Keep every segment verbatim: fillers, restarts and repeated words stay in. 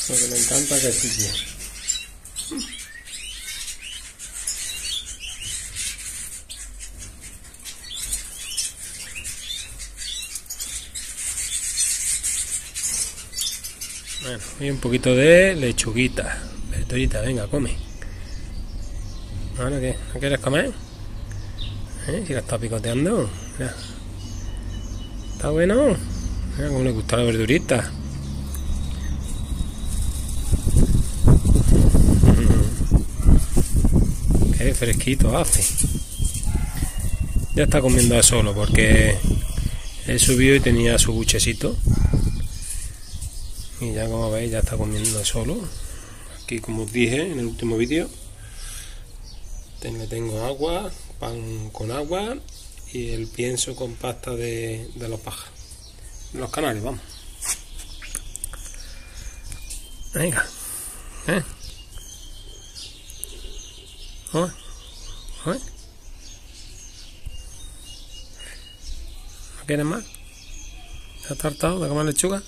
Lo que me encanta que sí, tío. Bueno, y un poquito de lechuguita, verdurita, venga, come. ¿Ahora qué? ¿No quieres comer? ¿Eh? Si la está picoteando. Mira. Está bueno. Mira cómo le gusta la verdurita. Qué fresquito hace. Ya está comiendo a solo porque he subido y tenía su buchecito. Y ya como veis ya está comiendo solo. Aquí como os dije en el último vídeo, le tengo agua, pan con agua y el pienso con pasta de, de los pájaros, de los canarios, vamos. Venga, ¿eh? ¿Oh? ¿Oh? ¿No quieres más? ¿Te has hartado de comer lechuga?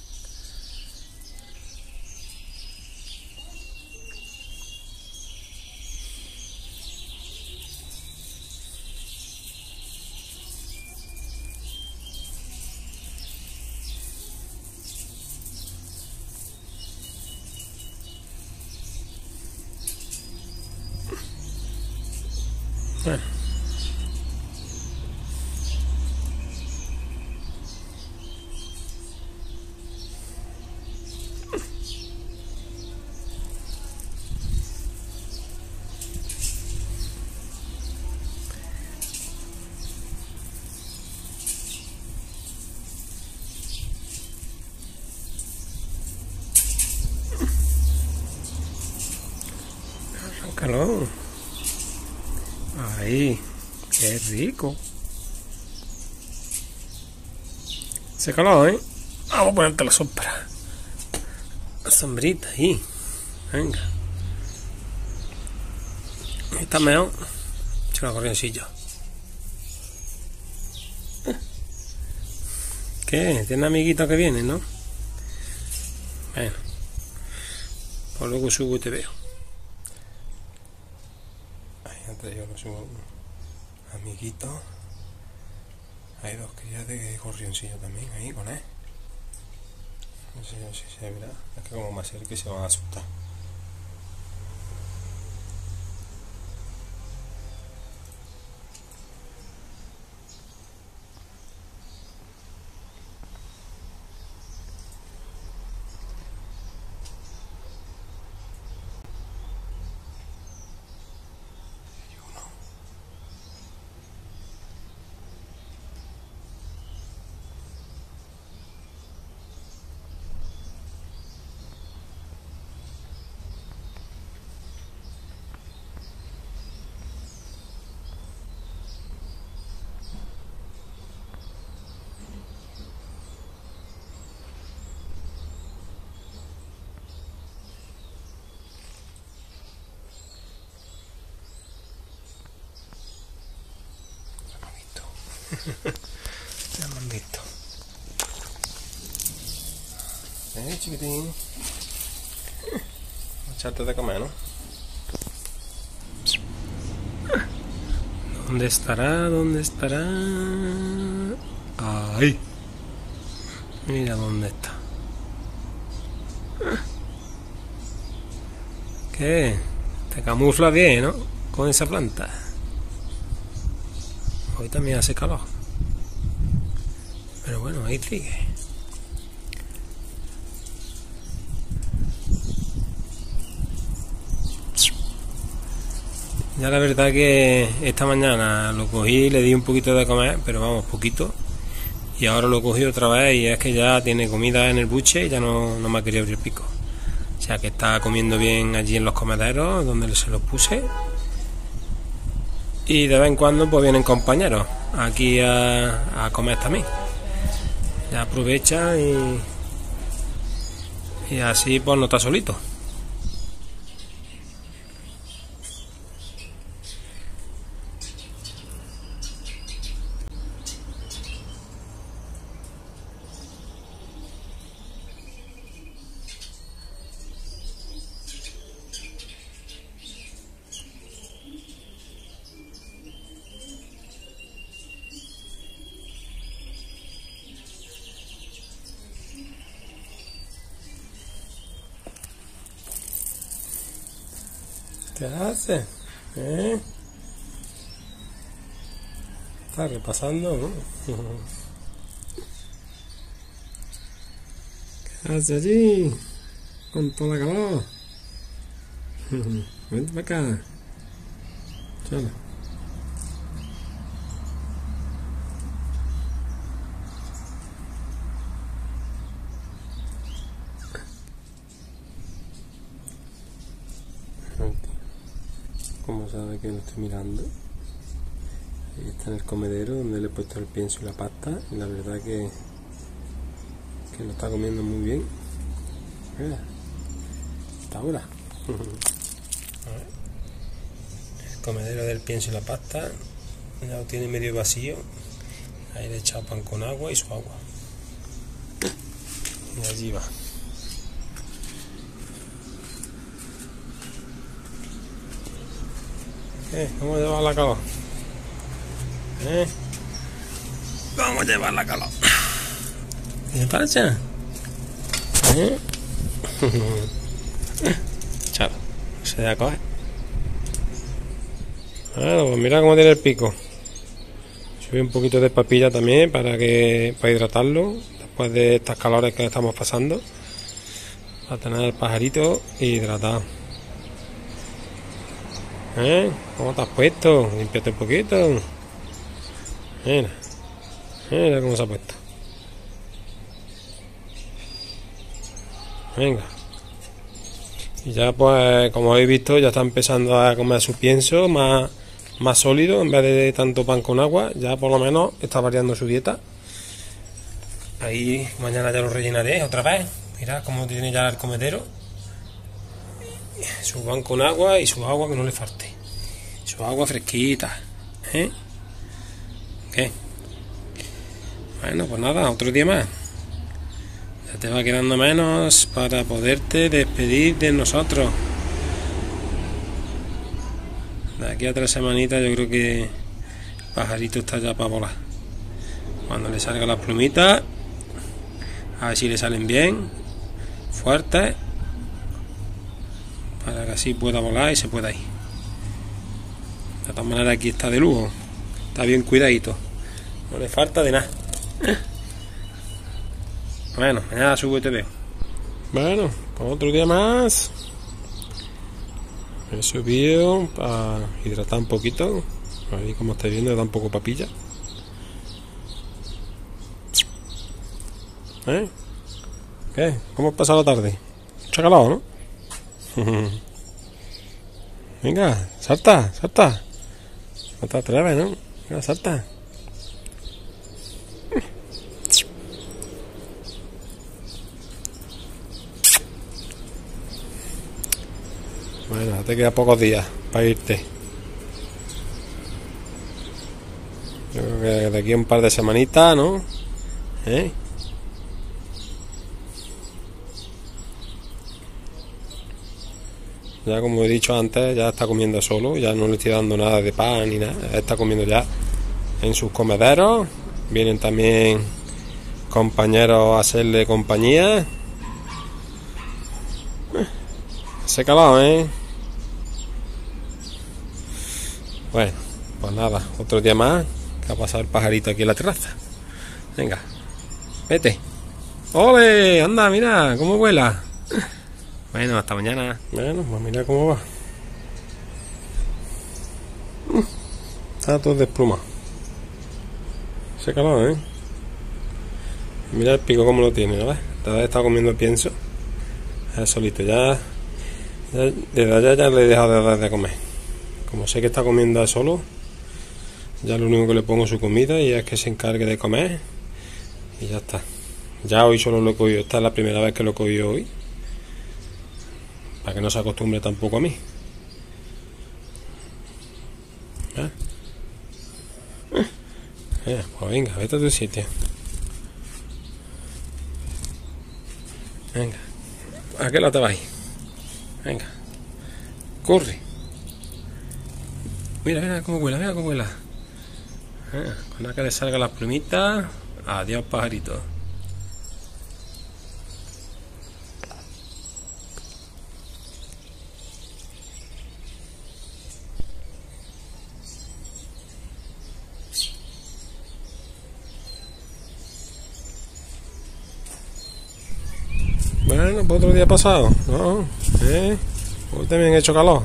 Bueno. Arráncalo. Ahí, qué rico. Se caló, ¿eh? Vamos a ponerte la sombra. La sombrita ahí. Venga. Está mejor. Echa una corrioncilla. ¿Qué? Tiene amiguitos que vienen, ¿no? Bueno. Pues luego subo y te veo. Ahí antes yo lo subo. Amiguitos. Hay dos crías de gorrioncillo también ahí con él. No sé si se verá. Es que como más cerca se van a asustar. Ya me han visto. Eh, chiquitín. Echarte de comer, ¿no? ¿Dónde estará? ¿Dónde estará? Ahí. Mira dónde está. ¿Qué? Te camufla bien, ¿no? Con esa planta. Hoy también hace calor. Pero bueno, ahí sigue. Ya la verdad que esta mañana lo cogí, le di un poquito de comer, pero vamos, poquito. Y ahora lo cogí otra vez y es que ya tiene comida en el buche y ya no, no me ha querido abrir el pico. O sea que está comiendo bien allí en los comederos donde se los puse. Y de vez en cuando pues vienen compañeros aquí a, a comer también. Ya aprovecha y, y así pues no está solito. ¿Qué hace? ¿Eh? Está repasando, ¿no? ¿Qué hace allí? Con toda la calor. Vente para acá. Chala. Como sabe que lo estoy mirando. Ahí está en el comedero donde le he puesto el pienso y la pasta. Y la verdad que, que lo está comiendo muy bien. Mira. Hasta ahora. El comedero del pienso y la pasta ya lo tiene medio vacío. Ahí le he echado pan con agua y su agua. Y allí va. ¿Eh? ¿Cómo llevar la calor? ¿Eh? ¿Cómo llevar la calor? ¿Qué pasa? ¿Eh? Chao, se da a coger. Bueno, pues mira cómo tiene el pico. Subí un poquito de papilla también para que para hidratarlo después de estas calores que estamos pasando, para tener el pajarito hidratado. ¿Eh? ¿Cómo te has puesto? Límpiate un poquito. Mira, mira cómo se ha puesto. Venga. Y ya pues, como habéis visto, ya está empezando a comer su pienso más, más sólido, en vez de tanto pan con agua. Ya por lo menos está variando su dieta. Ahí mañana ya lo rellenaré otra vez. Mirad cómo tiene ya el comedero. Su pan con agua y su agua que no le falte. Su agua fresquita. ¿Eh? ¿Qué? Bueno, pues nada, otro día más. Ya te va quedando menos para poderte despedir de nosotros. De aquí a tres semanitas yo creo que el pajarito está ya para volar. Cuando le salgan las plumitas, a ver si le salen bien, fuertes, para que así pueda volar y se pueda ir. De todas maneras aquí está de lujo, está bien cuidadito, no le falta de nada. Bueno, mañana subo y te veo. Bueno, pues otro día más. He subido para hidratar un poquito. Ahí como estáis viendo le da un poco papilla. ¿Eh? ¿Qué? ¿Cómo has pasado la tarde? Mucha calor, ¿no? Venga, salta, salta. No te atreves, ¿no? Venga, salta. Bueno, te quedan pocos días para irte. Yo creo que de aquí a un par de semanitas, ¿no? ¿Eh? Ya como he dicho antes, ya está comiendo solo, ya no le estoy dando nada de pan ni nada, ya está comiendo ya en sus comederos. Vienen también compañeros a hacerle compañía. Hace calor, ¿eh? Bueno, pues nada, otro día más que ha pasado el pajarito aquí en la terraza. Venga, vete. ¡Ole! Anda, mira, cómo vuela. Bueno, hasta mañana. Bueno, pues mira cómo va. Está todo desplumado. Hace calor, ¿eh? Mira el pico como lo tiene, ¿no ves? Todavía está comiendo pienso. Es solito, ya, ya desde allá ya le he dejado de dar de comer. Como sé que está comiendo a solo, ya lo único que le pongo es su comida y es que se encargue de comer. Y ya está. Ya hoy solo lo he cogido, esta es la primera vez que lo he cogido hoy. Para que no se acostumbre tampoco a mí. ¿Eh? Eh, pues venga, vete a tu sitio. Venga, ¿a qué lado te vais? Venga, corre. Mira, mira cómo vuela, mira cómo vuela. Eh, cuando que le salgan las plumitas, adiós pajarito. Bueno, pues otro día pasado, ¿no? ¿Eh? Hoy también he hecho calor.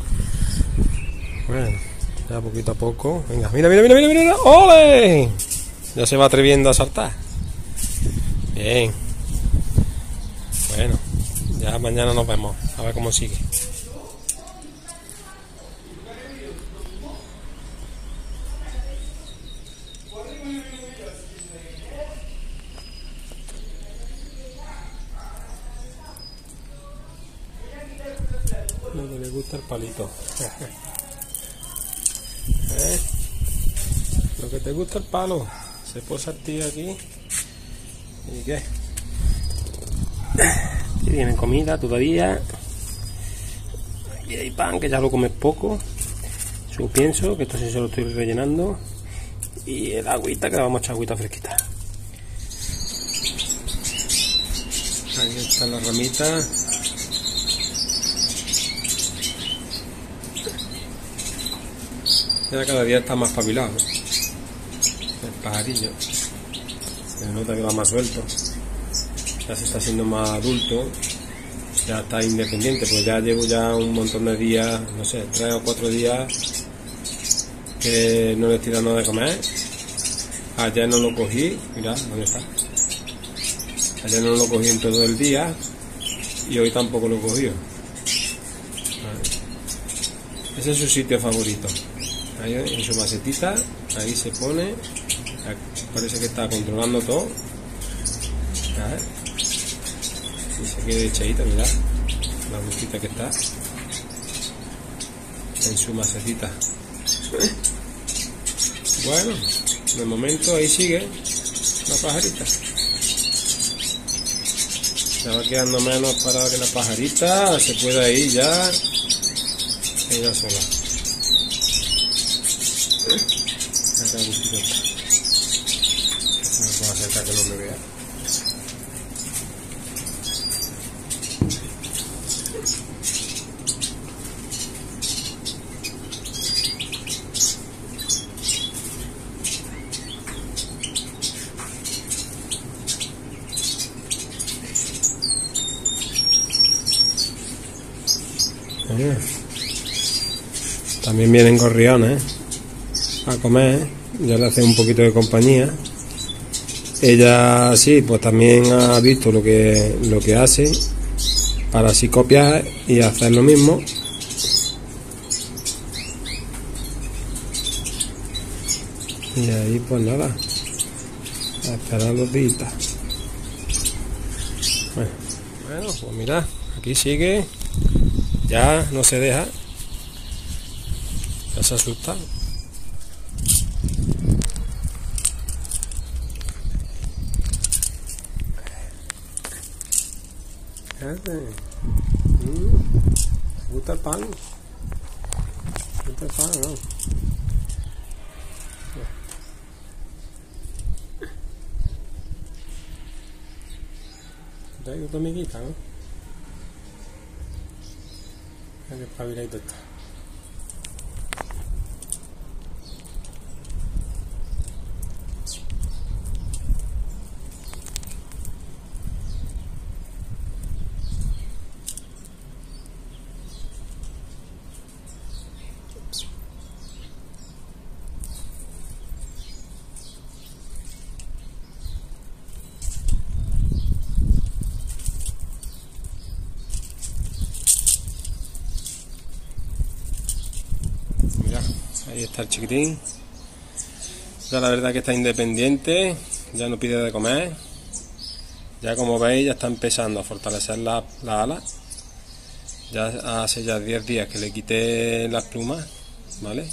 Bueno, ya poquito a poco. Venga, mira, mira, mira, mira, mira. ¡Ole! Ya se va atreviendo a saltar. Bien. Bueno, ya mañana nos vemos. A ver cómo sigue. Lo que le gusta el palito. ¿Eh? Lo que te gusta el palo. Se posa el tío aquí. ¿Y qué? Aquí viene comida todavía. Aquí hay pan, que ya lo comes poco. Yo pienso que esto sí se lo estoy rellenando. Y el agüita, que le vamos a echar agüita fresquita. Ahí está la ramita. Ya cada día está más espabilado. El pajarillo. Se nota que va más suelto. Ya se está haciendo más adulto. Ya está independiente. Pues ya llevo ya un montón de días, no sé, tres o cuatro días que no le estoy dando de comer. Ayer no lo cogí. Mira, ¿dónde está? Ayer no lo cogí en todo el día. Y hoy tampoco lo he cogido. Ese es su sitio favorito. Ahí en su macetita, ahí se pone, parece que está controlando todo. A ver. Y se queda echadita, mirad, la busquita que está en su macetita. Bueno, de momento ahí sigue la pajarita. Ya va quedando menos para que la pajarita se pueda ir ya ella sola. Acá busquito está. Me puedo acercar que no me vea. También vienen gorriones a comer, ya le hace un poquito de compañía. Ella sí, pues también ha visto lo que lo que hace para así copiar y hacer lo mismo. Y ahí pues nada, a esperar los días. Bueno, bueno, pues mirad, aquí sigue, ya no se deja. Ya se ha asustado. Fíjate. Mm. ¿Te gusta el pan? ¿Te gusta el pan, no? ¿Te ha ido tu amiguita, no? Mira que espabiladito está. Ahí está el chiquitín. Ya la verdad que está independiente, ya no pide de comer. Ya como veis ya está empezando a fortalecer la, la ala. Ya hace ya diez días que le quité las plumas, ¿vale?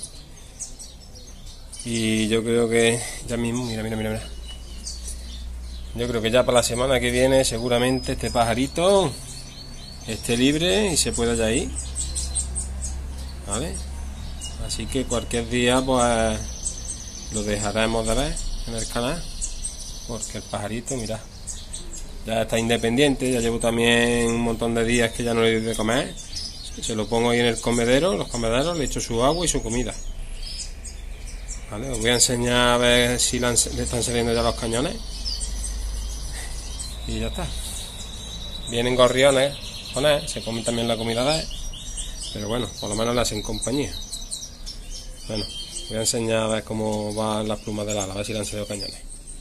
Y yo creo que ya mismo, mira, mira, mira, mira. Yo creo que ya para la semana que viene seguramente este pajarito esté libre y se pueda ya ir, ¿vale? Así que cualquier día pues lo dejaremos de ver en el canal, porque el pajarito, mira, ya está independiente. Ya llevo también un montón de días que ya no le doy de comer. Se lo pongo ahí en el comedero, los comederos, le echo su agua y su comida, ¿vale? Os voy a enseñar a ver si le están saliendo ya los cañones y ya está. vienen gorriones con él, se comen también la comida de él, pero bueno, por lo menos le hacen compañía. Bueno, voy a enseñar a ver cómo van las plumas del ala, a ver si le han salido cañones.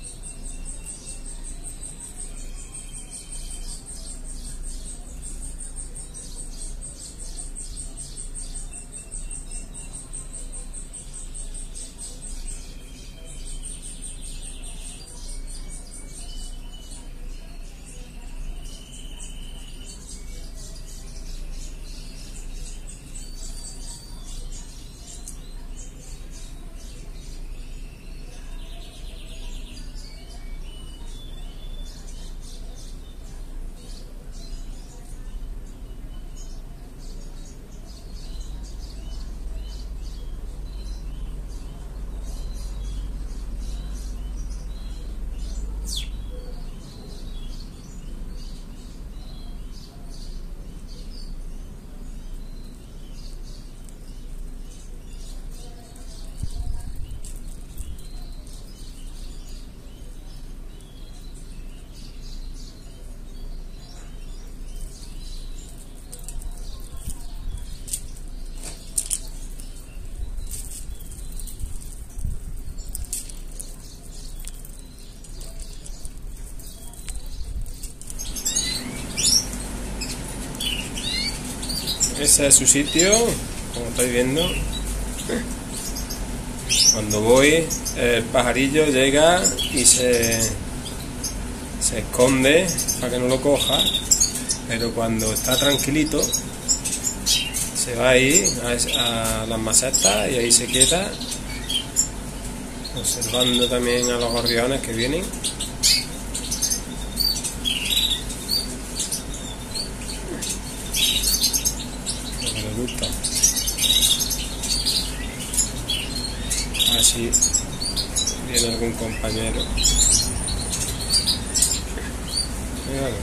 Ese es su sitio, como estáis viendo. Cuando voy, el pajarillo llega y se, se esconde para que no lo coja, pero cuando está tranquilito se va ahí a, a las macetas y ahí se queda, observando también a los gorriones que vienen. Me gusta. A ver si viene algún compañero. Míralo.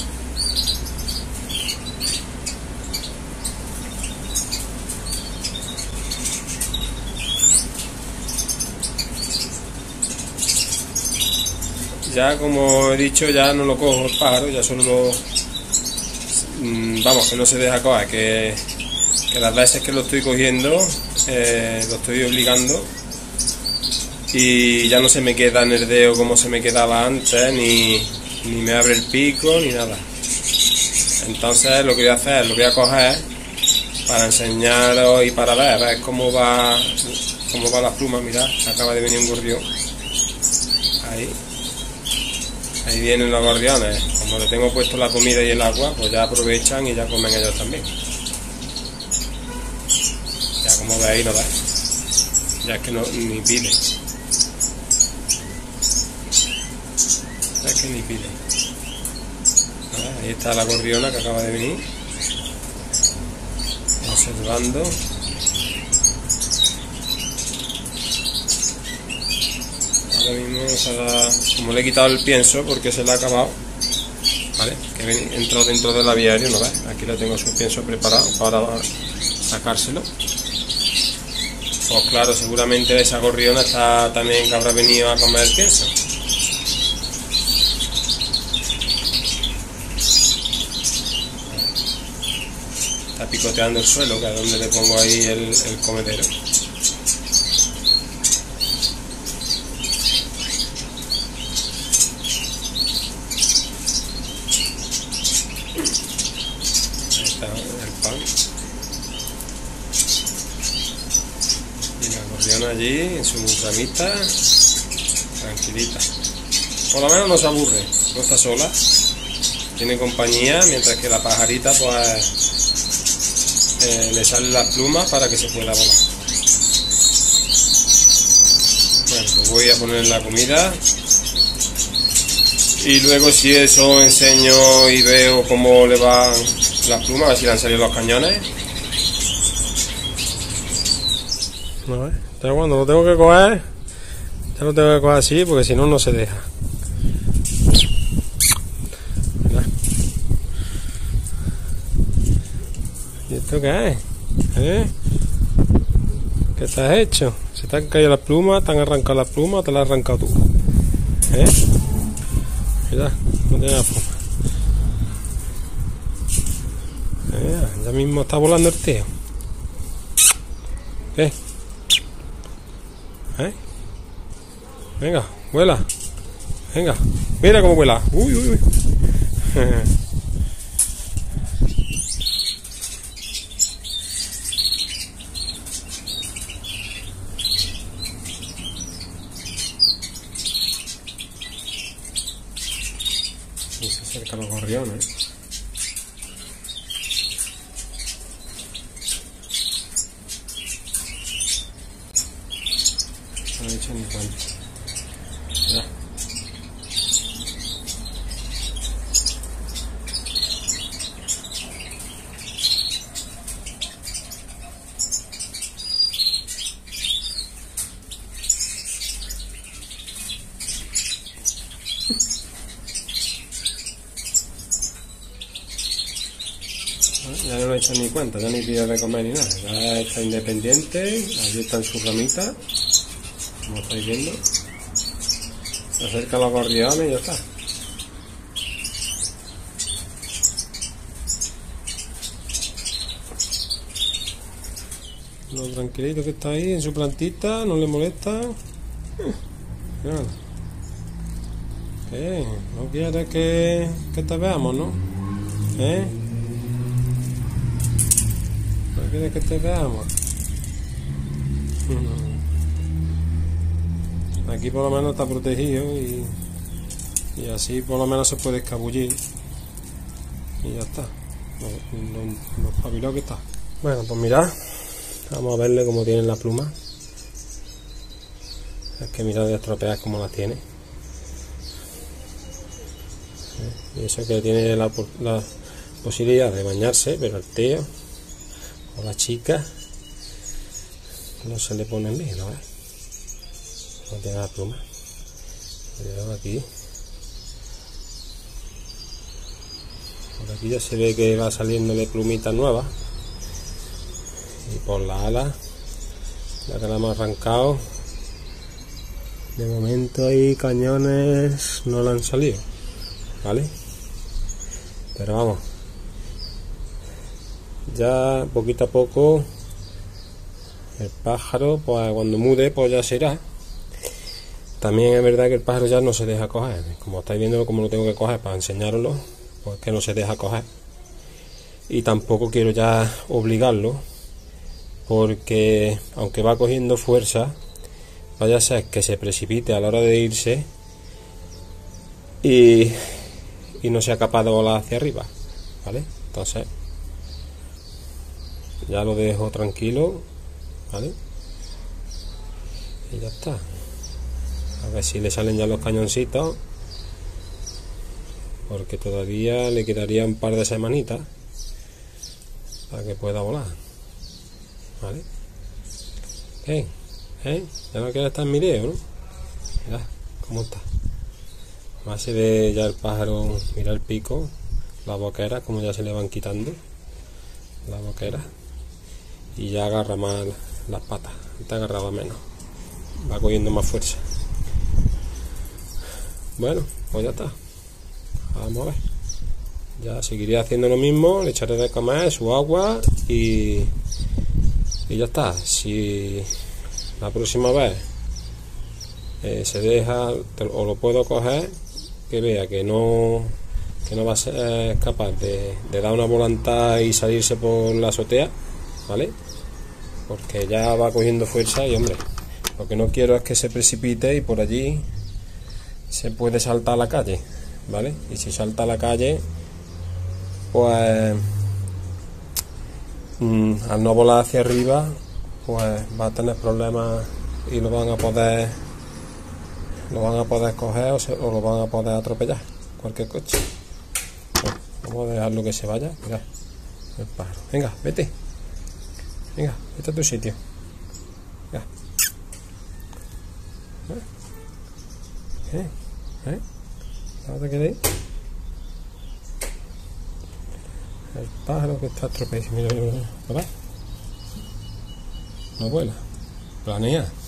Ya, como he dicho, ya no lo cojo el pájaro, ya solo lo... Vamos, que no se deja coger, que, que las veces que lo estoy cogiendo, eh, lo estoy obligando y ya no se me queda en el dedo como se me quedaba antes, ni, ni me abre el pico, ni nada. Entonces lo que voy a hacer, lo voy a coger para enseñaros y para ver, ver cómo va, cómo va la pluma. Mirad, acaba de venir un gorrión. Ahí. Ahí vienen los gorriones. Como le tengo puesto la comida y el agua, pues ya aprovechan y ya comen ellos también. Ya como veis, no veis. Ya es que no, ni pide. Ya es que ni pide. Ahí está la gorriona que acaba de venir. Observando. Ahora mismo se la, como le he quitado el pienso porque se le ha acabado, ¿vale? Que entró dentro del aviario, ¿no ves? Aquí le tengo su pienso preparado para sacárselo. Pues claro, seguramente esa gorriona está también que habrá venido a comer el pienso. Está picoteando el suelo, que es donde le pongo ahí el, el comedero. El pan y la gorriona allí en su ramita tranquilita, por lo menos no se aburre, no está sola, tiene compañía, mientras que la pajarita pues eh, le salen las plumas para que se pueda volar. Bueno, pues voy a poner la comida y luego, si eso, enseño y veo cómo le van las plumas, a ver si le han salido los cañones. No, ¿eh? Ya cuando lo tengo que coger, ya lo tengo que coger así, porque si no, no se deja. Mira. ¿Y esto qué es? ¿Eh? ¿Qué te has hecho? ¿Se te han caído las plumas? ¿Te han arrancado las plumas o te las has arrancado tú? ¿Eh? Mira, no tiene la pluma. Eh, ya mismo está volando el tío. ¿Qué? ¿Eh? Venga, vuela. Venga, mira cómo vuela. Uy, uy, uy. Y se acercan los gorriones. No he hecho ni cuenta. Ya. Ya no lo he hecho ni cuenta, ya ni pido de comer ni nada. Ya está independiente, allí está en su ramita, como estáis viendo. Se acerca a los gorriones y ya está. Lo tranquilito que está ahí en su plantita, no le molesta. Mira. ¿Qué? ¿No quieres que, que te veamos, no? ¿Eh? ¿No quieres que te veamos? Aquí por lo menos está protegido y, y así por lo menos se puede escabullir y ya está. Lo, lo, lo espabilado que está. Bueno, pues mirad, vamos a verle cómo tienen la pluma. Es que mirad de estropear como las tiene. Y eso que tiene la, la posibilidad de bañarse, pero el tío o la chica no se le ponen bien, ¿no? No tiene la pluma. Mirad aquí. Por aquí ya se ve que va saliéndole plumita nueva. Y por la ala, ya que la hemos arrancado, de momento ahí cañones no le han salido, ¿vale? Pero vamos, ya poquito a poco el pájaro, pues cuando mude, pues ya se irá. También es verdad que el pájaro ya no se deja coger, como estáis viendo como lo tengo que coger para enseñaroslo, pues que no se deja coger. Y tampoco quiero ya obligarlo, porque aunque va cogiendo fuerza, vaya a ser que se precipite a la hora de irse y, y no sea capaz de volar hacia arriba, ¿vale? Entonces ya lo dejo tranquilo, ¿vale? Y ya está. A ver si le salen ya los cañoncitos, porque todavía le quedaría un par de semanitas para que pueda volar, ¿vale? ¿Qué? ¿Eh? Ya no quiere estar en mi video, ¿no? Mirad cómo está. Más se ve ya el pájaro, mira el pico, la boquera, como ya se le van quitando la boquera, y ya agarra más las patas. Antes agarraba menos, va cogiendo más fuerza. Bueno, pues ya está. Vamos a ver. Ya seguiré haciendo lo mismo, le echaré de comer su agua y, y ya está. Si la próxima vez eh, se deja o lo puedo coger, que vea que no que no va a ser capaz de, de dar una volantada y salirse por la azotea, ¿vale? Porque ya va cogiendo fuerza y, hombre, lo que no quiero es que se precipite y por allí se puede saltar a la calle, ¿vale? Y si salta a la calle, pues mmm, al no volar hacia arriba, pues va a tener problemas y lo van a poder lo van a poder coger o, se, o lo van a poder atropellar cualquier coche. Bueno, vamos a dejarlo que se vaya. Mirad el pájaro. Venga, vete. Venga, vete a tu sitio. Venga. ¿Eh? ¿Eh? ¿No te quedéis? El pájaro que está atropellado. Mira, mira, mira. ¿Lo ves? No vuela. Planea.